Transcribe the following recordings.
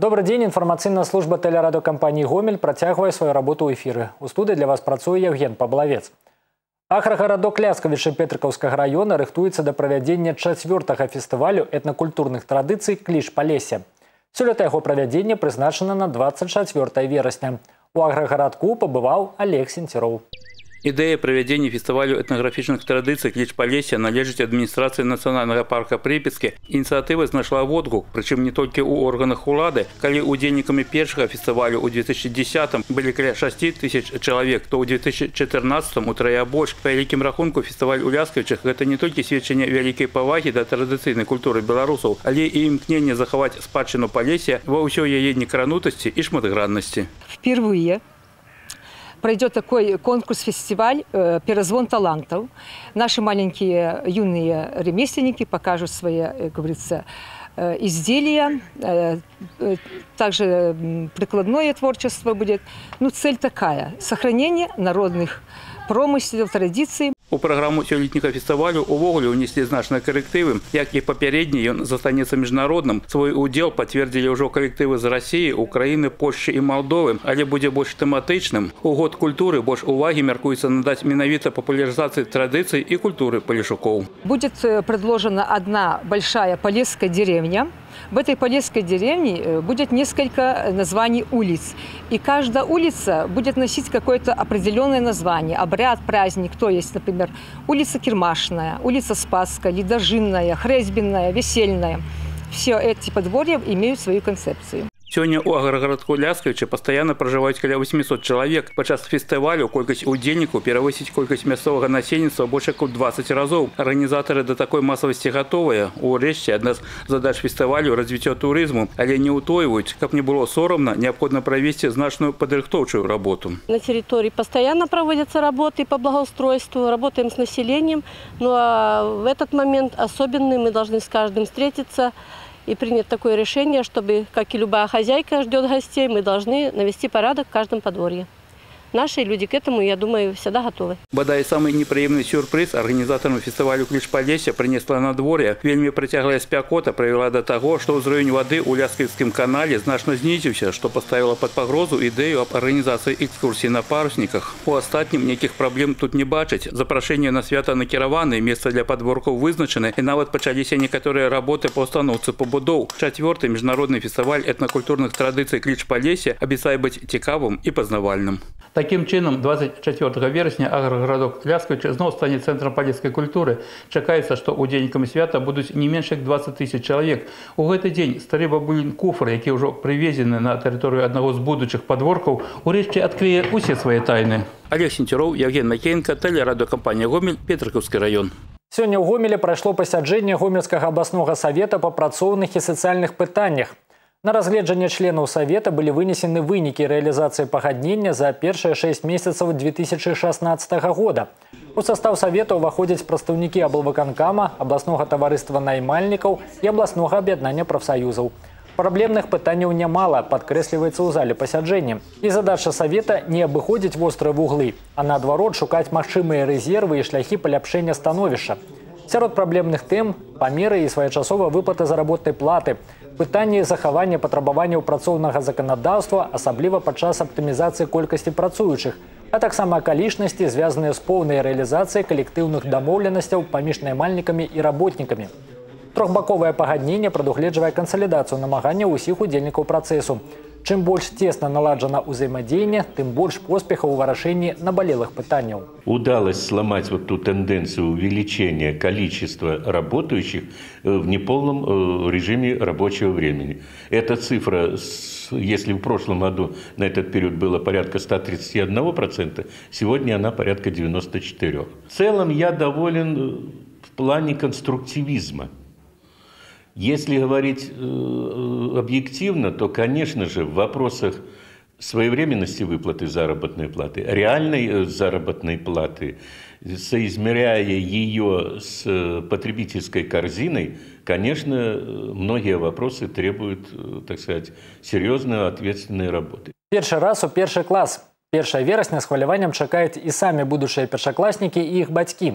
Добрый день. Информационная служба телерадиокомпании «Гомель» протягивает свою работу в эфиры. У студии для вас працуе Евген Паблавец. Аграгарадок Ляскавічы Петрыкаўскага района рыхтуецца да правядзення 4-го фестывалю этнакультурных традыцый «Кліч Палессе». Сёлета яго правядзенне прызначана на 24 верасня. У аграгарадку пабываў Олег Сенцеров. Идея проведения фестивалю этнографичных традиций «Кліч Палессе» належит администрации Национального парка Припятске. Инициатива знайшла водгук, причем не только у органов улады. Коли удзельниками первого фестивалю у 2010-м были каля 6 тысяч человек, то у 2014-м утрая больше. По великим рахунку фестиваль у Ляскавічах – это не только сведчение великой поваги до традиционной культуры белорусов, але и имкнение заховать спадщину Палессе во всей ее некранутости и шматгранности. Впервые пройдет такой конкурс-фестиваль «Перезвон талантов». Наши маленькие юные ремесленники покажут свои, как говорится, изделия. Также прикладное творчество будет. Ну, цель такая – сохранение народных промыслов, традиций. У программу сёлетняга фестивалю увогуле унесли значные коррективы. Як и попередний, он застанется международным. Свой удел подтвердили уже коллективы из России, Украины, Польши и Молдовы. Але будет больше тематичным. У год культуры больше уваги меркуется надать менавито популяризации традиций и культуры полешуков. Будет предложена одна большая полесская деревня. В этой полесской деревне будет несколько названий улиц. И каждая улица будет носить какое-то определенное название. Обряд, праздник. То есть, например, улица Кирмашная, улица Спасская, Ледожинная, Хрезбинная, Весельная. Все эти подворья имеют свою концепцию. Сегодня у аграгарадку Ляскавічы постоянно проживают каля 800 человек. Подчас фестивалю колькость удзельников перевысить колькость мясцового насельніцтва больше как 20 разов. Организаторы до такой массовости готовы. Урэшце, одна из задач фестивалю – развитие туризму. Але не утоивают, как не было соромно, необходимо провести значную подрыхтовчую работу. На территории постоянно проводятся работы по благоустройству, работаем с населением. Ну а в этот момент особенный мы должны с каждым встретиться и принять такое решение, чтобы, как и любая хозяйка ждет гостей, мы должны навести порядок в каждом подворье. Наши люди к этому, я думаю, всегда готовы. Бодай самый неприемный сюрприз организаторам фестивалю «Кліч Палессе» принесла надворье. Вельми протяглая спякота привела до того, что уровень воды у Ляскавіцкім канале значно снизился, что поставило под погрозу идею об организации экскурсий на парусниках. У остатнім никаких проблем тут не бачить. Запрошения на свято накіраваны, место для подворков вызначены, и нават пачаліся некоторые работы по установке побудов. 4-й международный фестиваль этнокультурных традиций «Кліч Палессе» обещает быть цікавым и познавальным. Таким чином, 24 вересня аграгарадок Ляскавічы знову стане центром палесской культуры. Чакаецца, што удзельнікамі свята будуць не менш як 20 тысяч чалавек. У гэты дзень стары бабулін куфр, які ўжо прывезены на тэрыторыю аднаго з будучых падворкаў, урэшце адкрые усе свае тайны. Олег Сенцеров, Евген Макеенко, телерадиокомпания «Гомель», Петрыкаўскі район. Сёння ў Гомелі прайшло пасяджэнне Гомельскага абласнога савета па працоўных і сацыяльных пытаннях. На разгледжанне членаў Совета были вынесены вынікі рэалізацыі пагаднення за першыя 6 месяцаў 2016 года. У состав Совета ўваходзяць прадстаўнікі аблвыканкама, абласнога таварыства наймальнікаў і абласнога аб'яднання прафсаюзаў. Праблемных пытанняў нямала, падкрэсліваецца ў зале пасяджэння. І задача Совета не абыходзіць вострыя вуглы, а наадварот шукаць магчымыя рэзервы і шляхі паляпшэння становішча. Сярод праблемных тэм – памеры і своечасовая выплата заработнай платы, пытанне захавання патрабаванняў працоўнага заканадаўства, асабліва падчас аптымізацыі колькасці працуючых, а таксама акалічнасці, звязаныя з поўнай рэалізацыяй калектыўных дамоўленасцяў паміж наймальнікамі і работнікамі. Трохбаковае пагадненне прадугледжвае кансалідацыю намаганняў усіх удзельнікаў працэсу. Чым больш тесно наладжана ўзаемадзеянне, тым больш поспехаў у вырашэнні наболелых пытанняў. Удалось сломать вот ту тенденцию увеличения количества работающих в неполном режиме рабочего времени. Эта цифра, если в прошлом году на этот период было порядка 131%, сегодня она порядка 94%. В целом я доволен в плане конструктивизма. Если говорить объективно, то, конечно же, в вопросах своевременности выплаты заработной платы, реальной заработной платы, соизмеряя ее с потребительской корзиной, конечно, многие вопросы требуют, так сказать, серьезной, ответственной работы. Першы раз у першы клас. 1 верасня з хваляваннем чакаюць і самі будучыя першакласнікі і іх бацькі.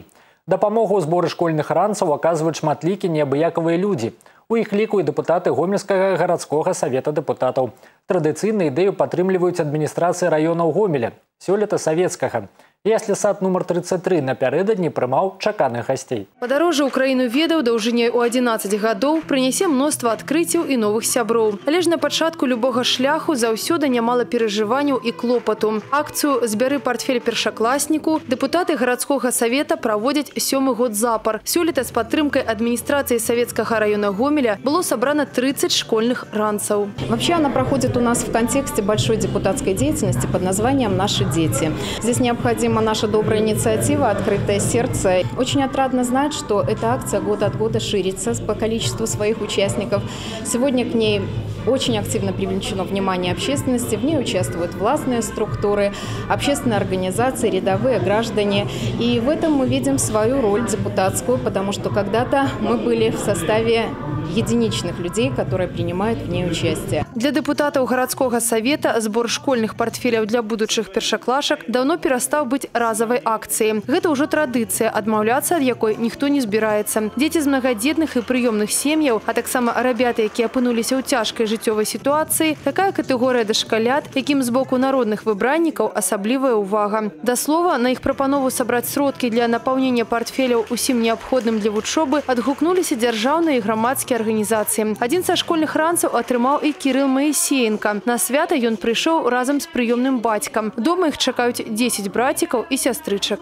Дапамогу ў зборы школьных ранцаў аказваюць шматлікія неабыякавыя людзі. У іх ліку і дэпутаты Гомельскага гарадскога савета дэпутатаў. Традыцыйна ідэю падтрымліваюць адміністрацыі раёнаў Гомеля, сёлета савецкага. Яслі сад нумар 33 напярэдадні прымаў чаканых гасцей. Падарожжа ў краіну ведаў даўжынёй у 11 гадоў прынясе мноства адкрыццяў і новых сяброў. Але ж на пачатку любога шляху заўсёды нямала перажыванняў і клопату. Акцыю «Збяры партфель першакласніку» дэпутаты гарадскога савета праводзяць 7-й год запар. Сёлета з падтрымкай адміністрацыі савецкага раёна Гомеля было сабрана 30 школьных ранцаў. Вообще она проходит у нас в контексте большой депутатской деятельности под названием «Наши дети». Здесь необходимо наша добрая инициатива «Открытое сердце». Очень отрадно знать, что эта акция год от года ширится по количеству своих участников. Сегодня к ней очень активно привлечено внимание общественности. В ней участвуют властные структуры, общественные организации, рядовые граждане. И в этом мы видим свою роль депутатскую, потому что когда-то мы были в составе единичных людей, которые принимают в ней участие. Для депутатаў гарадскога савета збор школьных партфеляў для будучых першаклашак давно перастаў быць разавай акцыяй. Гэта ўжо традыцыя, адмаўляцца ад якой ніхто не збіраецца. Дзеці з мнагадзетных і прыёмных сем'яў, а таксама рабяты, якія апынуліся ў цяжкай жыццёвай сітуацыі, такая катэгорыя дашкалят, якім з боку народных выбраннікаў асаблівая ўвага. Да слова, на іх прапанову сабраць сродкі для напаўнення партфеляў усім неабходным для вучобы адгукнуліся дзяржаўныя і грамадскія организации. Один со школьных ранцаў атрымаў і Кирилл Моисеенко. На свята ён прыйшоў разом с прыёмным бацькам. Дома их чакаюць 10 братиков и сестричек.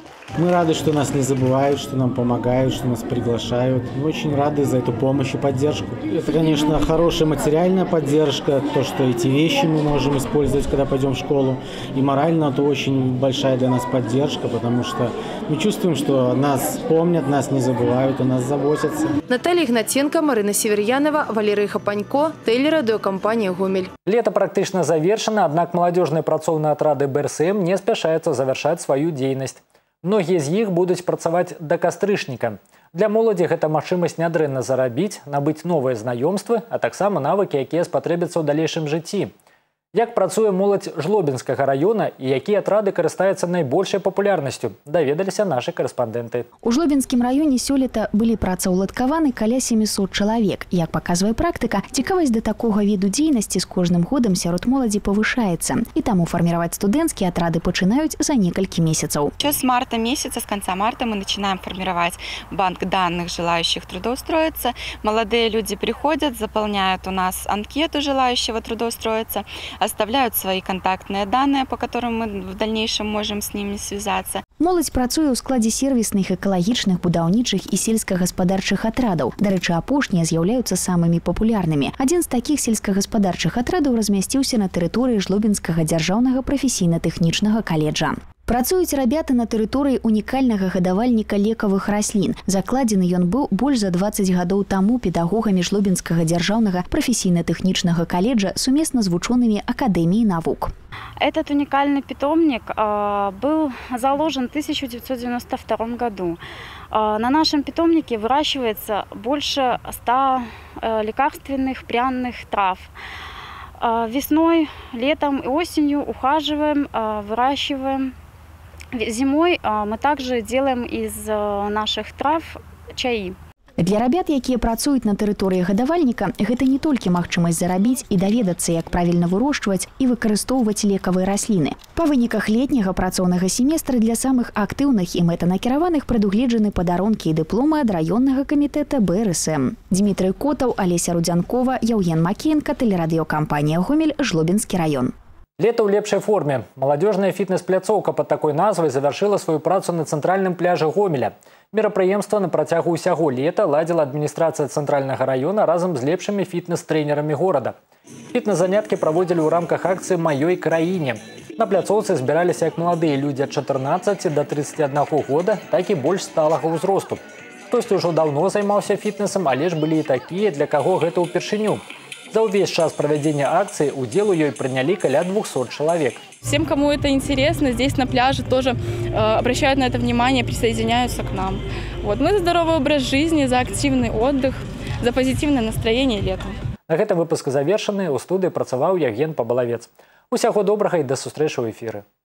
Мы рады, что нас не забывают, что нам помогают, что нас приглашают. Мы очень рады за эту помощь и поддержку. Это, конечно, хорошая материальная поддержка, то, что эти вещи мы можем использовать, когда пойдем в школу. И морально это очень большая для нас поддержка, потому что мы чувствуем, что нас помнят, нас не забывают, о нас заботятся. Наталья Игнатенко, Марина Северьянова, Валерий Хапанько, телерадиокомпания «Гомель». Лето практично завершено, однако молодежные працоўныя отрады БРСМ не спяшаюцца завершать свою деятельность. Многие из них будут працаваць до кастрычніка. Для моладзі гэта магчымасць нядрэнна зарабіць, набыць новыя знаёмствы, а таксама навыкі, якія спатрэбяцца ў далейшым жыцці. Як працуе моладзь Жлобінскага района і якія атрады карыстаюцца найбольшай папулярнасцю, даведаліся нашы корэспандэнты. У Жлобінскім раёне сёлета былі працаўладкаваны каля 700 чалавек. Як паказвае практыка, цікавасць да такога віду дзейнасці з кожным годам сярод моладзі павышаецца. І таму фарміраваць студэнцкія атрады пачынаюць за некалькі месяцаў. Еще с марта месяца, с конца марта мы начинаем формировать банк данных желающих трудоустроиться. Молодые люди приходят, заполняют у нас анкету желающего трудоустроиться, оставляют свои контактные данные, по которым мы в дальнейшем можем с ними связаться. Моладзь працуе ў складзе сервісных, экалагічных, будаўнічых і сельскагаспадарчых атрадаў. Дарэчы, апошнія з'яўляюцца самымі папулярнымі. Адзін з такіх сельскагаспадарчых атрадаў размясціўся на тэрыторыі Жлобінскага дзяржаўнага прафесійна-тэхнічнага каледжа. Працуюць рабяты на тэрыторыі унікальнага гадавальніка лекавых раслін. Закладзены ён быў больш за 20 гадоў таму педагогамі Жлобінскага дзяржаўнага прафесійна-тэхнічнага каледжа сумесна з вучонымі Акадэміі навук. Этот уникальный питомник был заложен в 1992 году. На нашем питомнике выращивается больше 100 лекарственных пряных трав. Весной, летом и осенью ухаживаем, выращиваем. Зимой мы также делаем из наших трав чаи. Для рабят, якія працуюць на тэрыторыі гадавальніка, гэта не толькі магчымасць зарабіць і даведацца, як правільна вырошчваць і выкарыстоўваць лекавыя расліны. Па выніках летняга працоўнага семестра для самых актыўных і мэтанакіраваных прадугледжаны падарункі і дыпломы ад раённага камітэта БРСМ. Дмітрый Котаў, Алеся Рудзянкова, Яўген Макеенка, телерадиокомпания «Гомель», Жлобінскі раён. Лето ў лепшай форме. Маладзёжная фітнес-пляцоўка под такой назвай завяршыла сваю працу на цэнтральным пляжы Гомеля. Мерапрыемства на працягу ўсяго лета ладзіла адміністрацыя цэнтральнага раёна разам з лепшымі фітнес-трэнерамі горада. Фітнес-заняткі праводзілі ў рамках акцыі «Маёй краіне». На пляцоўцы збіраліся як маладыя людзі ад 14 до 31 года, так і больш сталага ўзросту. Хтосьці ўжо даўно займаўся фітнесам, але ж былі і такія, для каго гэта ўпершыню. За увесь час проведения акции удел у ёй приняли каля 200 человек. Всем, кому это интересно, здесь на пляже тоже обращают на это внимание, присоединяются к нам. Вот. Мы за здоровый образ жизни, за активный отдых, за позитивное настроение летом. На гэтым выпуск завершаны. У студыі працаваў Яўген Пабалавец. Усяго добрага і да сустрэчы ў эфіры.